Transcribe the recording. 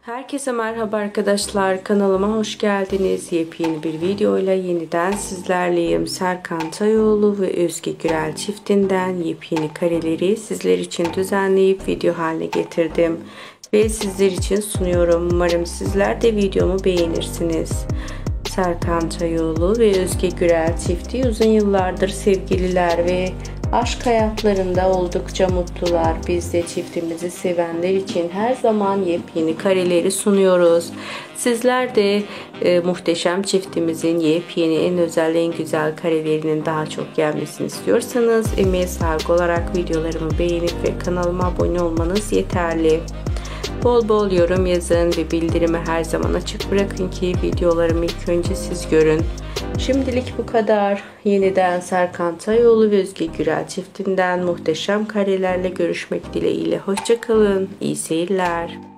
Herkese merhaba arkadaşlar, kanalıma hoş geldiniz. Yepyeni bir videoyla yeniden sizlerleyim. Serkan Tayoğlu ve Özge Gürel çiftinden yepyeni kareleri sizler için düzenleyip video haline getirdim ve sizler için sunuyorum. Umarım sizler de videomu beğenirsiniz. Serkan Tayoğlu ve Özge Gürel çifti uzun yıllardır sevgililer ve aşk hayatlarında oldukça mutlular. Biz de çiftimizi sevenler için her zaman yepyeni kareleri sunuyoruz. Sizler de muhteşem çiftimizin yepyeni, en özel, en güzel karelerinin daha çok gelmesini istiyorsanız emeğe saygı olarak videolarımı beğenip ve kanalıma abone olmanız yeterli. Bol bol yorum yazın ve bildirimi her zaman açık bırakın ki videolarımı ilk önce siz görün. Şimdilik bu kadar. Yeniden Serkan Tayoğlu ve Özge Gürel çiftinden muhteşem karelerle görüşmek dileğiyle. Hoşça kalın. İyi seyirler.